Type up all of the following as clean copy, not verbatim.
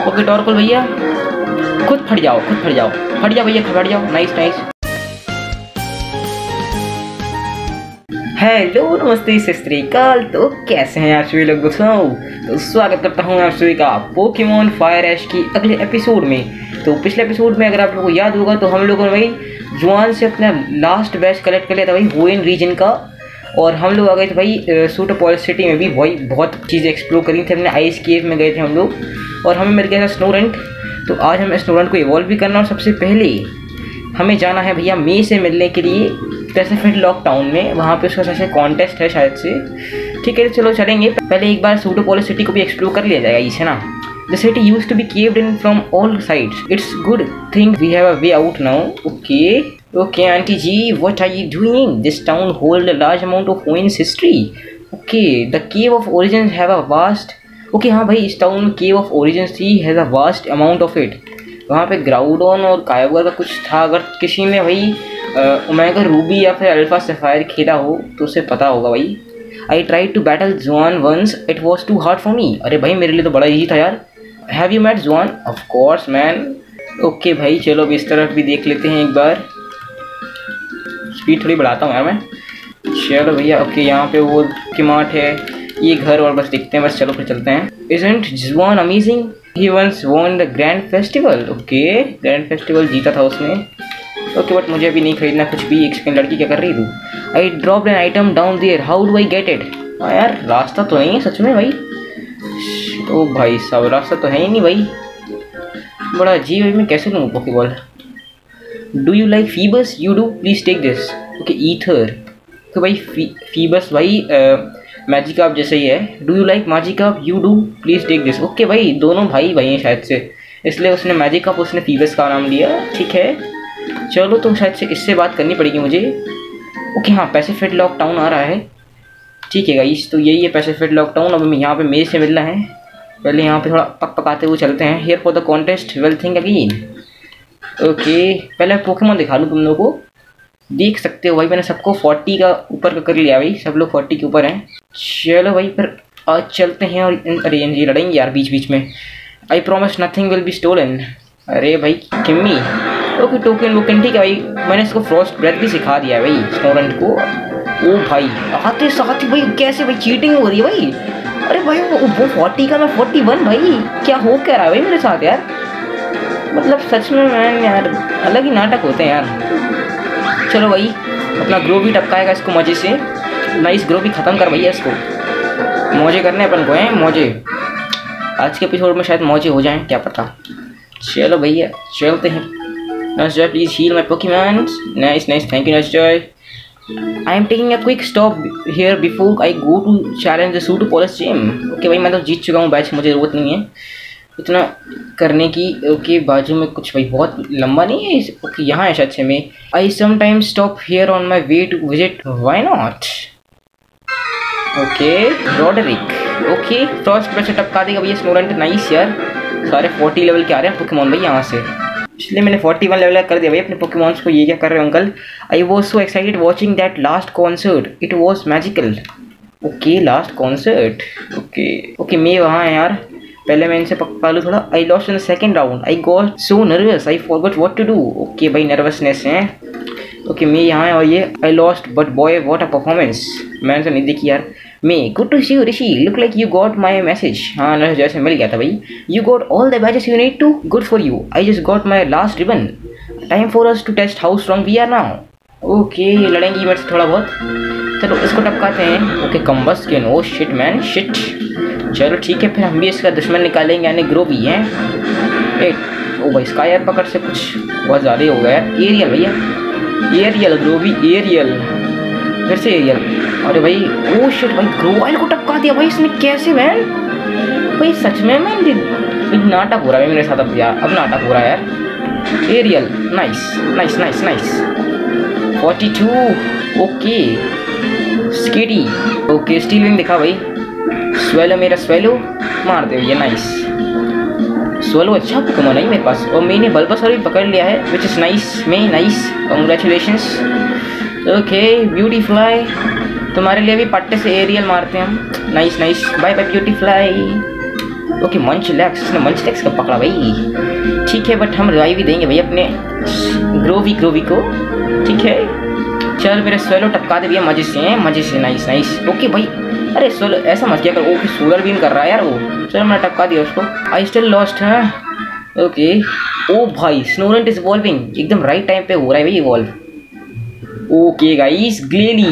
Okay टॉर्कोल भैया खुद फट जाओ फट जाओ भैया फट जाओ। Nice nice. हेलो नमस्ते सत श्री अकाल। तो कैसे हैं आप सभी लोग दोस्तों? तो स्वागत करता हूं आप सभी का पोकेमॉन फायर ऐश की अगले एपिसोड में। तो पिछले एपिसोड में अगर आप लोगों को याद होगा तो हम लोगों ने भाई जुआन से अपना लास्ट बैच कलेक्ट कर लिया था भाई वोइन रीजन का, और हम लोग आ गए थे भाई सूटोपोलिस सिटी में भी भाई बहुत चीज़ें एक्सप्लोर करी थी हमने। आइस केव में गए थे हम लोग और हमें मिल गया था स्नोरेंट। तो आज हमें स्नोरेंट को इवॉल्व भी करना, और सबसे पहले हमें जाना है भैया मे से मिलने के लिए पैसिफिक लॉक टाउन में। वहाँ पे उसका शायद कॉन्टेस्ट है शायद से। ठीक है चलो चलेंगे। पहले एक बार सूटोपोलिस सिटी को भी एक्सप्लोर कर लिया जाएगा इसे ना। The city used to be caved in from all sides. It's good thing we have a way out now. Okay, Auntie G, what are you doing? This town holds a large amount of Hoenn history. Okay, the Cave of Origins have a vast. Okay, हाँ भाई इस town में Cave of Origins थी, has a vast amount of it. वहाँ पे ग्राउडोन और कायोगर का कुछ था। अगर किसी ने भाई ओमेगा रूबी या फिर अल्फा सफायर खेला हो तो उसे पता होगा भाई। I tried to battle Zuan once. It was too hard for me. अरे भाई मेरे लिए तो बड़ा इजी था यार। Have you met Zuan? Of course man. Okay भाई चलो अब इस तरफ भी देख लेते हैं एक बार। स्पीड थोड़ी बढ़ाता हूँ यार मैं। चलो भैया ओके यहाँ पे वो किमाट है, ये घर और बस दिखते हैं बस। चलो फिर चलते हैं। Isn't Zuan amazing? He once won the Grand Festival. Okay grand festival जीता था उसने। ओके बट मुझे अभी नहीं खरीदना कुछ भी। एक सेकंड लड़की क्या कर रही तू? I dropped an item down there. How do I get it? हाँ यार रास्ता तो नहीं है सच में भाई। ओ भाई साहब रास्ता तो है ही नहीं भाई। बड़ा अजीब है, मैं कैसे लूँ Pokeball? Do you like Feebas? You do please take this. Okay Ether. तो भाई फीबस भाई मैजिकाप जैसे ही है। Do you like Magikarp? You do please take this. Okay भाई दोनों भाई हैं शायद से, इसलिए उसने मैजिकाप उसने फीबस का नाम लिया। ठीक है चलो तो शायद से इससे बात करनी पड़ेगी मुझे। ओके हाँ पैसिफिक लॉक टाउन आ रहा है। ठीक है गाइस तो यही है पैसिफिक लॉक टाउन। अब हमें यहाँ पे मेज से मिलना है। पहले यहाँ पे थोड़ा पकाते हुए चलते हैं। Here for the contest well think again. Okay पहले पोकेमॉन दिखा लूँ तुम लोगों को। देख सकते हो भाई मैंने सबको 40 का ऊपर का कर लिया भाई। सब लोग 40 के ऊपर हैं। चलो भाई फिर आज चलते हैं। और अरे ये लड़ेंगे यार बीच बीच में। I promise nothing will be stolen. अरे भाई किम्मी। ओके टोकन वोकन ठीक है भाई। मैंने इसको फ्रॉस्ट ब्रेथ भी सिखा दिया है भाई स्नोरेंट को। ओ भाई आते साथ ही भाई कैसे भाई चीटिंग हो रही है भाई। अरे भाई वो 40 का मैं 41 भाई। क्या हो क्या रहा है भाई मेरे साथ यार? मतलब सच में मैन यार अलग ही नाटक होते हैं यार। चलो भाई अपना ग्रो भी टपकाएगा इसको मज़े से। नाइस ग्रो भी ख़त्म कर भैया इसको। मौजे करने अपन को हैं मौजे। आज के एपिसोड में शायद मौजे हो जाएं क्या पता। चलो भैया चलते हैं। Nurse please heal my Pokemon. Nice thank you Nurse. I am taking a quick stop here before I go to challenge the Pseudopolis gym. Okay भाई मैं तो जीत चुका हूँ बैच, मुझे ज़रूरत नहीं है इतना करने की। ओके बाजू में कुछ भाई बहुत लंबा नहीं है। ओके यहाँ है शायद से में। I sometimes stop here on my way to visit. Why not? Okay Roderick. Okay first breath से टपका देगा भैया स्नोरेंट। नाइस यार सारे 40 लेवल के आ रहे हैं पोकेमॉन भाई यहाँ से। इसलिए मैंने 41 लेवल कर दिया भाई अपने पोकेमॉन्स को। ये क्या कर रहे हो uncle? I was so excited watching that last concert. It was magical. Okay last concert. Okay मैं वहाँ है यार। पहले मैं इनसे पका लूँ थोड़ा। I lost in the second round. I got so nervous I forgot what to do. Okay भाई नर्वसनेस है। ओके मैं यहाँ है और ये I lost but boy what a performance. मैंने तो नहीं देखी यार। May good to see you Rishi look like you got my message. हाँ नर्स जैसे मिल गया था भाई। You got all the badges you need to. Good for you. I just got my last ribbon. Time for us to test how strong we are now. Okay लड़ेंगी मेरे से थोड़ा बहुत। चलो इसको टपकाते हैं। Okay Combusken. Oh shit man shit. चलो ठीक है फिर हम भी इसका दुश्मन निकालेंगे यानी ग्रो भी हैं। ओ भाई इसका यार पकड़ से कुछ बहुत ज़्यादा ही हो गया यार। एरियल भैया एरियल ग्रो भी एरियल फिर से एरियल। अरे भाई ओ शिट भाई ग्रोवाइल को टपका दिया भाई इसने कैसे मैन? भाई सच में मैन नाटक हो रहा है मेरे साथ अब यार। अब नाटक हो रहा है यार। Aerial nice 42। Okay Skitty. Okay steel wing दिखा भाई। स्वेलो मेरा स्वेलो मार दे ये। नाइस स्वेलो अच्छा पोकेमॉन है मेरे पास। और मैंने बल्बासौर भी पकड़ लिया है विच इज़ नाइस। मैं नाइस कंग्रेचुलेशंस। ओके ब्यूटीफ्लाई तुम्हारे लिए भी पट्टे से एरियल मारते हैं हम। Nice bye Beautifly. Okay Munchlax, इसने मंचलैक्स कब पकड़ा भाई? ठीक है, बट हम रिवाइव भी देंगे भाई अपने ग्रोवी को। ठीक है, चल मेरे स्वेलो टपका दे भैया मजे से। Nice nice. ओके भाई, अरे स्वेलो ऐसा मत किया कर। ओके सोलर बीम कर रहा है यार वो। चलो मैंने टपका दिया उसको। आई स्टिल लॉस्ट है। ओके, ओ भाई स्नोरेंट इज इवॉल्विंग, एकदम राइट टाइम पे हो रहा है भाई evolve. Okay guys, Glalie.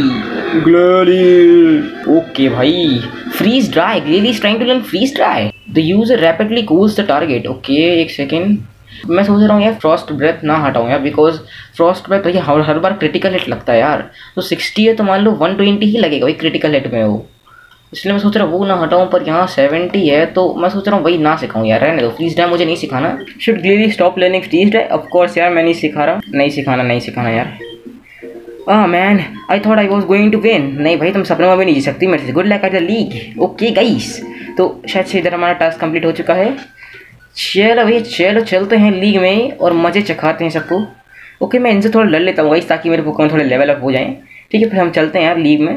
Okay भाई, freeze dry. Glalie is trying to learn freeze dry. The user rapidly cools the target. Okay एक सेकेंड, मैं सोच रहा हूँ यार फ्रॉस्ट ब्रेथ ना हटाऊँ यार, बिकॉज फ्रॉस्ट ब्रेथ भैया हर बार क्रिटिकल हिट लगता है यार। तो 60 है तो मान लो 120 ही लगेगा भाई क्रिटिकल हिट में वो, इसलिए मैं सोच रहा हूँ वो ना हटाऊँ। पर यहाँ 70 है तो मैं सोच रहा हूँ वही ना सिखाऊँ यार, रहने दो। फ्रीज ड्राई मुझे नहीं सिखाना। Should Glalie stop learning freeze dry? Of course यार मैं नहीं सिखा रहा, नहीं सिखाना यार। Man I thought I was going to win. नहीं भाई तुम सपने में भी नहीं जी सकती मेरे से। Good luck at the league. Okay guys, तो शायद से इधर हमारा टास्क कंप्लीट हो चुका है। चलो भैया चलो चलते हैं लीग में और मज़े चखाते हैं सबको। ओके मैं इनसे थोड़ा लड़ लेता हूँ गाइस ताकि मेरे पोकेमॉन थोड़े लेवल अप हो जाएं। ठीक है, फिर हम चलते हैं यार लीग में।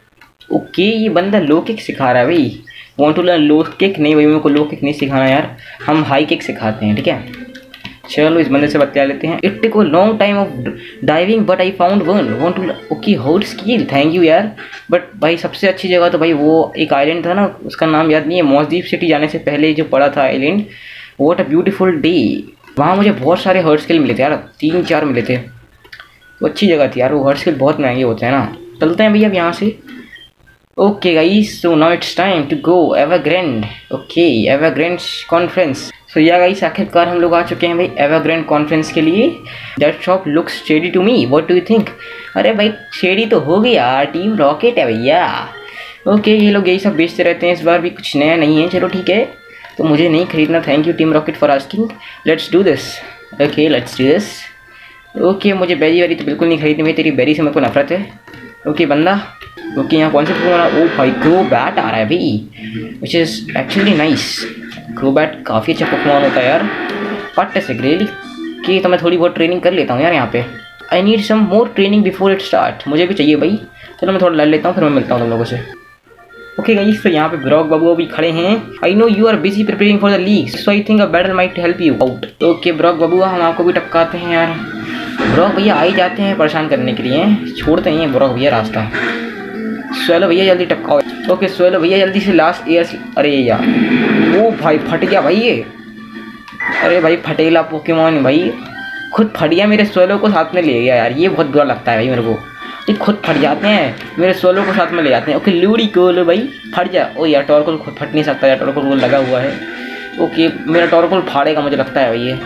ओके ये बंदा लो किक सिखा रहा है भाई। Want to learn low kick? नहीं भाई मेरे को लो किक नहीं सिखाना यार, हम हाई किक सिखाते हैं। ठीक है, चलो इस बंदे से बतिया लेते हैं। It take a long time of diving but I found one. Want to okay hold skill, thank you यार। बट भाई सबसे अच्छी जगह तो भाई वो एक आइलैंड था ना, उसका नाम याद नहीं है। मॉसदीप सिटी जाने से पहले जो पड़ा था island, what a beautiful day. वहाँ मुझे बहुत सारे हर्ट स्किल मिले थे यार, 3-4 मिले थे। वो अच्छी जगह थी यार, वो हर्ट स्किल बहुत महंगे होते हैं ना। चलते हैं भैया अब यहाँ से। Okay guys, so now it's time to go Evergrande. Okay Evergrande conference. So या गाइस आखिरकार हम लोग आ चुके हैं भाई एवरग्रैंड कॉन्फ्रेंस के लिए। That shop looks shady to me, what do you think? अरे भाई शेडी तो होगी यार, टीम रॉकेट है भैया। ओके ये लोग यही सब बेचते रहते हैं, इस बार भी कुछ नया नहीं है। चलो ठीक है, तो मुझे नहीं खरीदना। Thank you Team Rocket for asking. Let's do this. Okay let's do this. Okay मुझे बेरी वेरी तो बिल्कुल नहीं खरीदनी भाई, तेरी बेरी से मेरे को नफरत है। ओके बंदा, ओके यहाँ कौन से पोकेमॉन? ओ भाई क्रोबैट आ रहा है भाई, which is actually nice. Crobat काफ़ी अच्छा पोकेमॉन होता है यार। पट्ट से ग्रेली कि तो मैं थोड़ी बहुत ट्रेनिंग कर लेता हूँ यार यहाँ पे। I need some more training before it start. मुझे भी चाहिए भाई। चलो मैं थोड़ा लड़ लेता हूँ, फिर मैं मिलता हूँ तुम लोगों से। ओके गाइस, तो यहाँ पे ब्रॉक बाबू भी खड़े हैं। I know you are busy preparing for the league, so I think a battle might help you out. Okay Brock बाबू हम आपको भी टपकाते हैं यार। ब्रॉक भैया आ ही जाते हैं परेशान करने के लिए, छोड़ते हैं ब्रॉक भैया रास्ता। स्वेलो भैया जल्दी टपकाओ। ओके स्वेलो भैया जल्दी से लास्ट एयर। अरे यार वो भाई फट गया भाई ये। अरे भाई फटेला पोकेमॉन भाई खुद फट गया, मेरे स्वेलो को साथ में ले गया यार। ये बहुत बुरा लगता है भाई मेरे को, ये खुद फट जाते हैं, मेरे स्वेलो को साथ में ले जाते हैं। ओके लूडी कोल भाई फट जा। ओ यार टॉरकोल खुद फट नहीं सकता यार, टॉरकोल को लगा हुआ है। ओके मेरा टॉरकोल फाड़ेगा मुझे लगता है भाई ये।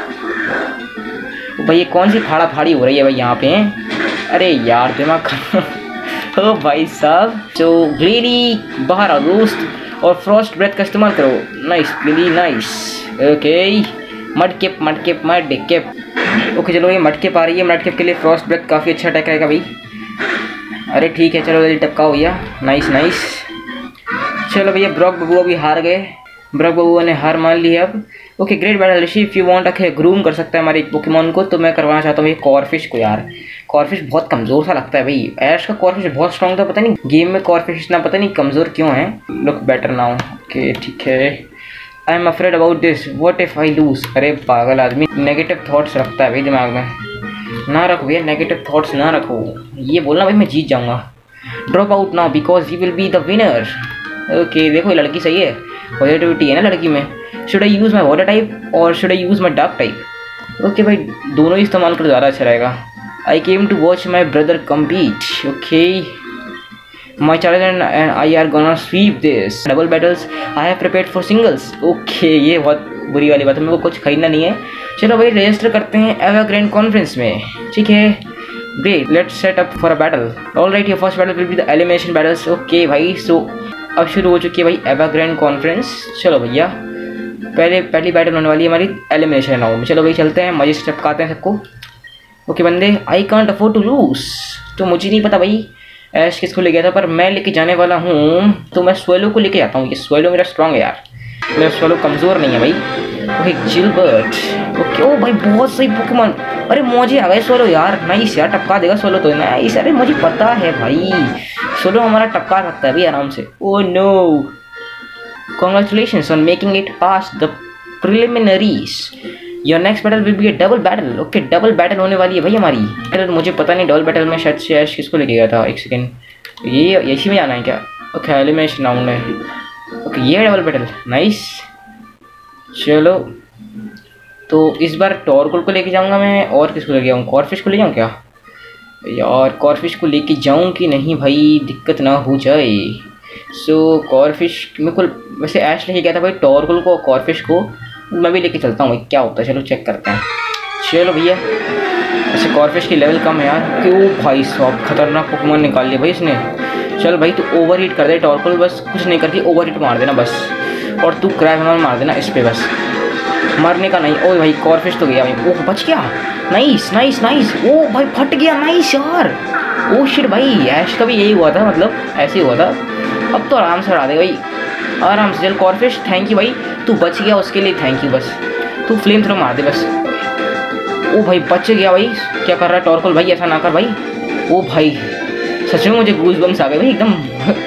भाई ये कौन सी फाड़ा फाड़ी हो रही है भाई यहाँ पे? अरे यार दिमाग ओ भाई साहब। तो ग्लेली बाहर आओ दोस्त और फ्रॉस्ट ब्रेथ का इस्तेमाल करो। Nice Glalie nice. Okay Mudkip Mudkip Mudkip. Okay चलो ये मडकेप आ रही है, मडकेप के लिए फ्रॉस्ट ब्रेथ काफ़ी अच्छा अटैक रहेगा भाई। अरे ठीक है चलो जल्दी टपकाओ भैया। Nice nice. चलो भैया ब्रॉक बबुआ भी हार गए, ब्रॉक बबुआ ने हार मान ली अब। Okay great battle Rishi, if you want a groom कर सकता है हमारे एक पोकेमॉन को, तो मैं करवाना चाहता हूँ ये कॉरफिश को यार। कॉरफिश बहुत कमज़ोर सा लगता है भाई। ऐश का कॉरफिश बहुत स्ट्रॉन्ग था, पता नहीं गेम में कॉरफिश इतना पता नहीं कमज़ोर क्यों है। Look better now. ओके ठीक है। I am afraid about this, what if I lose. अरे पागल आदमी नेगेटिव थॉट्स रखता है भाई दिमाग में। ना रखो भैया नेगेटिव थॉट्स ना रखो, ये बोलना भाई मैं जीत जाऊँगा। Drop out now because we will be the winner. Okay देखो ये लड़की सही है, पॉजिटिविटी है ना लड़की में। Should I use my water type और should I use my dark type? Okay भाई दोनों ही इस्तेमाल कर ज़्यादा अच्छा रहेगा। I came to watch my brother compete. Okay my charge and I are gonna sweep this double battles. I have prepared for singles. Okay ये बहुत बुरी वाली बात है, मेरे को कुछ खरीदना नहीं है। चलो भाई रजिस्टर करते हैं एवरग्रैंड कॉन्फ्रेंस में। ठीक है great, let's set up for a battle. All right your first battle will be the elimination battles. Okay भाई सो अब शुरू हो चुकी है भाई एवरग्रैंड कॉन्फ्रेंस। चलो भैया पहली बैटल होने वाली है हमारी एलिमिनेशन राउंड में। चलो भाई चलते हैं, मजे से टपकाते हैं सबको। ओके बंदे, I can't afford to lose. तो मुझे नहीं पता भाई ऐश किसको ले गया था, पर मैं लेके जाने वाला हूँ तो मैं स्वेलो को लेके जाता हूँ। ये स्वेलो मेरा स्ट्रॉन्ग है यार, मेरा स्वेलो कमज़ोर नहीं है भाई। ओके जिलबर्ट। ओके ओ भाई बहुत सही पोकेमॉन। अरे मौजे आ गए स्वेलो यार। नाइस यार टपका देगा स्वेलो तो नाइस। अरे मुझे पता है भाई स्वेलो हमारा टपका सकता है भाई आराम से। Oh no Congratulations on making it past the preliminaries. Your next battle will be a double battle. Okay, double battle होने वाली है भाई हमारी। मुझे पता नहीं डबल बैटल में शायद से ऐश किसको लेके गया था। एक सेकेंड, ये इसी में जाना है क्या? ओके, एलिमिनेशन राउंड में। ओके, ये डबल बैटल, नाइस। चलो, तो इस बार टॉरकुल को लेके जाऊंगा मैं, और किसको लेके जाऊँ? कॉरफिश को ले जाऊँ क्या यार? कॉरफिश को लेके जाऊँ कि नहीं भाई, दिक्कत ना हो जाए। सो कॉरफिश मेरे को वैसे ऐश लेके गया था भाई, टॉरकुल को, कॉरफिश को मैं भी लेके चलता हूँ भाई, क्या होता है। चलो चेक करते हैं। चलो भैया, ऐसे कॉरफिश की लेवल कम है यार। क्यों भाई साहब, खतरनाक पोकेमॉन निकाल लिया भाई इसने। चल भाई, तू ओवर हीट कर दे टॉरकुल, बस कुछ नहीं करती, ओवर हीट मार देना बस। और तू क्रैब हैमर मार देना इस पर बस, मरने का नहीं। ओ भाई कॉरफिश तो गया भाई, ओह बच गया, नाइस नाइस नाइस। ओ भाई फट गया, नाइस यार। ओ शिट भाई, ऐश का भी यही हुआ था, मतलब ऐसे ही हुआ था। अब तो आराम से हरा दे भाई, आराम से। चल कॉरफिश, थैंक यू भाई, तू बच गया, उसके लिए थैंक यू। बस तू फ्लेम थ्रो मार दे बस। ओ भाई बच गया भाई। क्या कर रहा है टॉरकुल भाई, ऐसा ना कर भाई। ओ भाई सच में मुझे गूज बम्स आ गए भाई एकदम।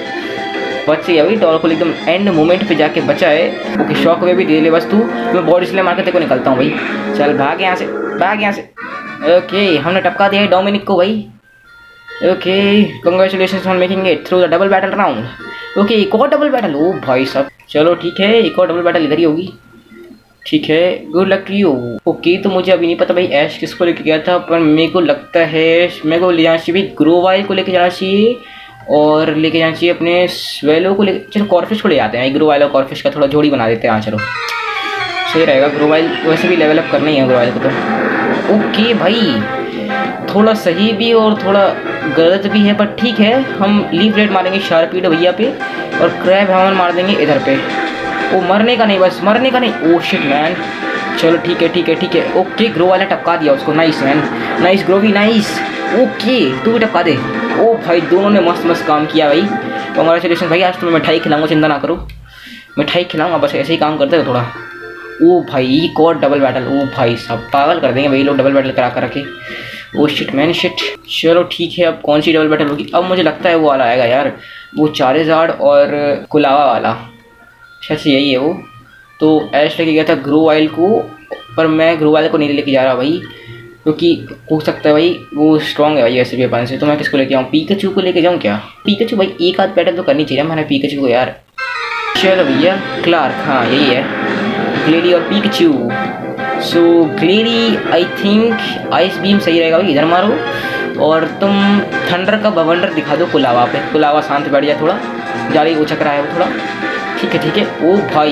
बच गया भाई टॉरकुल, एकदम एंड मोमेंट पे जाके बचा है। ओके, शॉक वे भी दे ले बस तू, मैं बॉडी स्लैम मार के तेरे को निकलता हूँ भाई। चल भाग यहाँ से, भाग यहाँ से। ओके, हमने टपका दिया है डोमिनिक को भाई। Okay, congratulations on making it through the double battle round. Okay, एक और डबल बैटल, ओ भाई साहब। चलो ठीक है, एक और डबल बैटल इधर ही होगी। ठीक है, good luck to you. Okay, तो मुझे अभी नहीं पता भाई ऐश किसको लेके गया था, पर मेरे को लगता है मेरे को ले जाना चाहिए भाई, ग्रोवाइल को लेके जाना चाहिए, और लेके जाना चाहिए अपने स्वेलो को लेके। चलो कॉरफिश को ले जाते हैं, ग्रोवाइल और कॉरफिश का थोड़ा जोड़ी बना देते हैं। हाँ चलो, सही रहेगा। ग्रोवाइल वैसे भी लेवल अप करना ही है ग्रोवाइल को तो। ओके भाई, थोड़ा सही भी और थोड़ा गलत भी है, पर ठीक है। हम लीफ रेड मारेंगे शार्पीड भैया पे, और क्रैब हैमर मार देंगे इधर पे। वो मरने का नहीं, बस मरने का नहीं। ओ शिट मैन, चलो ठीक है ठीक है ठीक है। ओके, ग्रो वाला टपका दिया उसको, nice man, nice Grovyle, nice. Okay, तू भी टपका दे। ओ भाई, दोनों ने मस्त मस्त काम किया भाई। कांग्रेचुलेशन भाई, आज तो मैं मिठाई खिलाऊंगा, चिंता ना करो, मिठाई खिलाऊंगा, बस ऐसे ही काम करते हो थोड़ा। ओ भाई, एक और डबल बैटल, ओ भाई साहब पागल कर देंगे भाई लोग डबल बैटल करा कर रखे। Oh shit man shit. चलो ठीक है, अब कौन सी डबल बैटल होगी? अब मुझे लगता है वो वाला आएगा यार, वो चारेजार्ड और कुलावा वाला, शायद से यही है वो। तो ऐश लेके गया था ग्रोवाइल को, पर मैं ग्रोवाइल को नहीं लेके जा रहा भाई, क्योंकि हो सकता है भाई वो स्ट्रॉन्ग है भाई वैसे भी अपन से। तो मैं किसको लेके आऊँ? पीकाचू को लेके जाऊँ क्या? पीकाचू भाई, एक आध बैटल तो करनी चाहिए मैंने पीकाचू को यार। चलो भैया, क्लार्क, हाँ यही है, ग्लेडी और Pikachu. So Glalie I think ice beam सही रहेगा भाई, इधर मारो, और तुम थंडर का बवंडर दिखा दो कुलावा पे। कुलावा शांत बैठ जाए, थोड़ा जाली उछक रहा है वो थोड़ा। ठीक है ठीक है। ओ भाई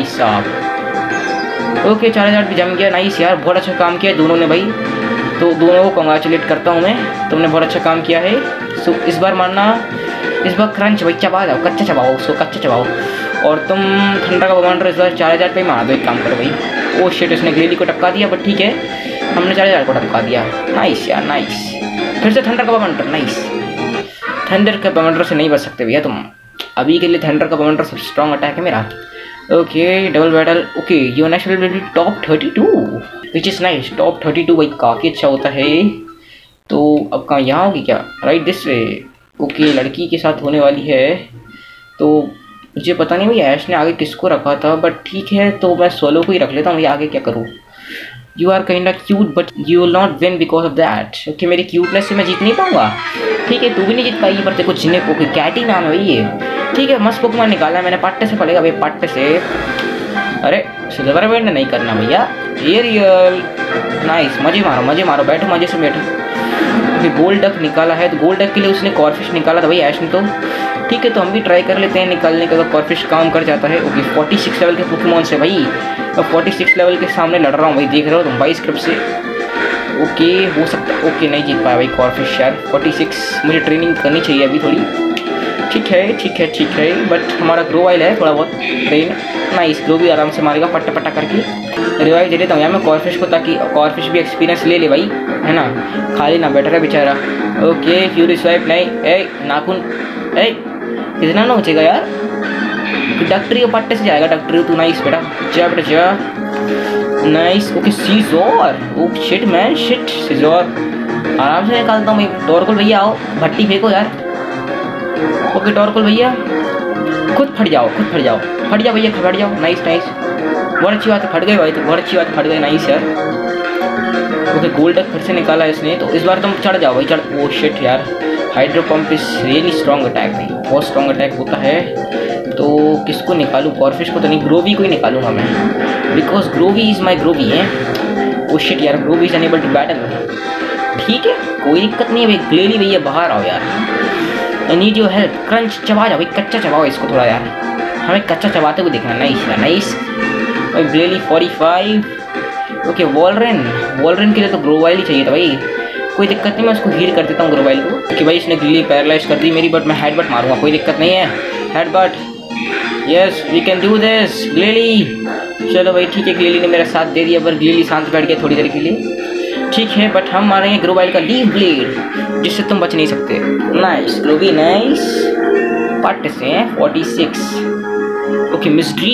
साहब, ओके 4000 भी जम गया, नाइस यार, बहुत अच्छा काम किया दोनों ने भाई। तो दोनों को कॉन्ग्रेचुलेट करता हूँ मैं, तुमने बहुत अच्छा काम किया है। सो इस बार मारना, इस बार क्रंच भाई, चबा जाओ, कच्चा चबाओ उसको, कच्चा चबाओ। और तुम ठंडा का बवंडर इस बार 4000 पे ही मार दो, एक काम करो भाई। ओ शिट, उसने ग्लेडी को टपका दिया, बट ठीक है, हमने 4000 को टपका दिया, नाइस यार नाइस। फिर से थंडर का बवंडर, नाइस। थंडर का बवंडर से नहीं बच सकते भैया तुम, अभी के लिए थंडर का बवंडर सबसे स्ट्रॉन्ग अटैक है मेरा। Okay, double battle. Okay, your national will be top 32, which is nice. Top 32 भाई काफ़ी अच्छा होता है। तो अब कहाँ, यहाँ होगी क्या? Right this way. ओके, लड़की के साथ होने वाली है, तो मुझे पता नहीं भाई ऐश ने आगे किसको रखा था, बट ठीक है, तो मैं सोलो को ही रख लेता हूँ भाई, आगे क्या करूँ। You are kind of cute but you will not win because of that. Okay, मेरी क्यूटनेस से मैं जीत नहीं पाऊंगा, ठीक है, तू भी नहीं जीत पाएगी, पर तेरे को जीने। ओके, कैटी नाम है भाई ये, ठीक है, मस्त पोकेमॉन निकाला है मैंने, पट्टे से पड़ेगा भाई, पट्टे से। अरे सिल्वर बैंड नहीं करना भैया, ये रियल नाइस। मजे मारो, बैठो मजे से बैठो। ओके, गोल्ड डक निकाला है, तो गोल्ड डक के लिए उसने कॉरफिश निकाला था भाई ऐश ने, तो ठीक है, तो हम भी ट्राई कर लेते हैं निकालने का, अगर कॉरफिश काम कर जाता है। ओके, 46 लेवल के पोकेमॉन से भाई, मैं 46 लेवल के सामने लड़ रहा हूँ भाई, देख रहे हो तुम 22 स्क्रिप्ट से। ओके, हो सकता है, ओके नहीं जीत पाया भाई कॉरफिश यार, 46। मुझे ट्रेनिंग करनी चाहिए अभी थोड़ी। ठीक है, बट हमारा ग्रोवाइल है थोड़ा बहुत ट्रेन, नाइस। ग्रो भी आराम से मारेगा पट्टा करके। रिवाइव दे देता हूँ यार मैं कॉरफिश को, ताकि कॉरफिश भी एक्सपीरियंस ले ले भाई, है ना, खाली ना बैठ रहा बेचारा। ओके, फ्यूरी स्वाइप नहीं, ए नाखून, ए कितना ना उचेगा यार, डॉक्टरी के पट्टे से जाएगा, डॉक्टरी तू, नाइस बेटा, जा बेटा जा, नाइस। Okay, Scizor, oh shit man shit, Scizor आराम से निकालता हूँ मैं। टॉरकुल भैया आओ, भट्टी फेंको यार। ओके टॉरकुल भैया, खुद फट जाओ भैया, फट जाओ। नाइस बहुत अच्छी बात है, फट गए भाई, तो बहुत अच्छी बात, फट गए। नाइस यार। ओके गोल्ड फिर से निकाला इसने, तो इस बार तुम चढ़ जाओ भाई, चढ़। ओ शिट यार, hydro pump is really strong attack भाई, बहुत स्ट्रॉन्ग अटैक होता है। तो किसको निकालूँ, कॉर्फिश को तो नहीं, ग्रोवी को ही निकालूंगा मैं, बिकॉज ग्रोवी इज माई ग्रोवी है। ओ शिट यार, Grovyle is unable to battle. ठीक है कोई दिक्कत नहीं है भाई, ग्लेली भैया बाहर आओ यार, I need your help. Crunch चबा जाओ भाई, कच्चा चबाओ इसको थोड़ा यार, हमें कच्चा चबाते हुए देखना। नाइस यार नाइस भाई, ग्लेली 45। ओके वॉलरेन के लिए तो ग्रोवाइल ही चाहिए था भाई, कोई दिक्कत नहीं, मैं उसको हील कर देता हूँ ग्रोवाइल को। कि भाई इसने ग्लेली पैरालाइज कर दी मेरी, बट मैं हेडबट मारूंगा, कोई दिक्कत नहीं है। Headbutt, yes we can do this Glalie. चलो भाई ठीक है, ग्लेली ने मेरा साथ दे दिया, पर ग्लेली शांत बैठ गया थोड़ी देर के लिए। ठीक है, बट हम मारेंगे ग्रोवाइल का लीव ब्लेड, जिससे तुम बच नहीं सकते। Nice Grovyle nice. पट से 46। ओके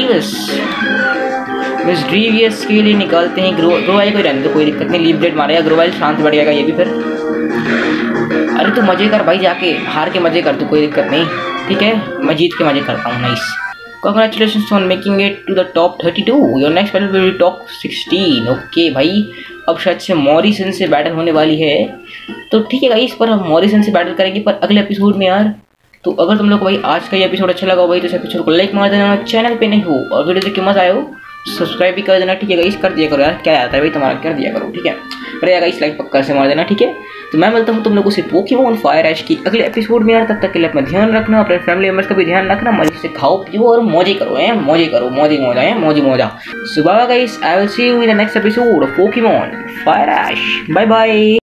मिस्ड्रीवियस के लिए निकालते हैं ग्रोवाइल को ही रहने दो, कोई दिक्कत नहीं, लीव ब्लेड मारेगा ग्रोवाइल, शांत बैठ जाएगा ये भी फिर। अरे तू मजे कर भाई, जाके हार के मजे कर तू, कोई दिक्कत नहीं। ठीक है मैं जीत के मजे करता हूँ। Nice, congratulations on making it to the top 32। Your next battle will be top 16। Okay भाई, अब शायद से मॉरिसन से बैटल होने वाली है, तो ठीक है गाइस, पर हम मॉरिसन से बैटल करेंगे पर अगले एपिसोड में यार। तो अगर तुम लोग को भाई आज का ये एपिसोड अच्छा लगा हो भाई, तो इस एपिसोड को लाइक मार देना, चैनल पे नहीं हो और वीडियो देख के मजा आए हो सब्सक्राइब भी कर देना। ठीक है गाइस, कर दिया करो यार, क्या आता है भाई तुम्हारा, कर दिया करो। ठीक है, अरे गाइस लाइक पक्का से मार देना। ठीक है, तो मैं मिलता हूँ तुम लोगों से पोकेमॉन फायर ऐश की अगले एपिसोड में यार। तब तक के लिए अपना ध्यान रखना, अपने फैमिली मेम्बर्स का भी ध्यान रखना, मजे से खाओ पियो और मौजे करो, मौज। सुबह guys, I will see you in the next episode of Pokemon Fire Ash. Bye bye.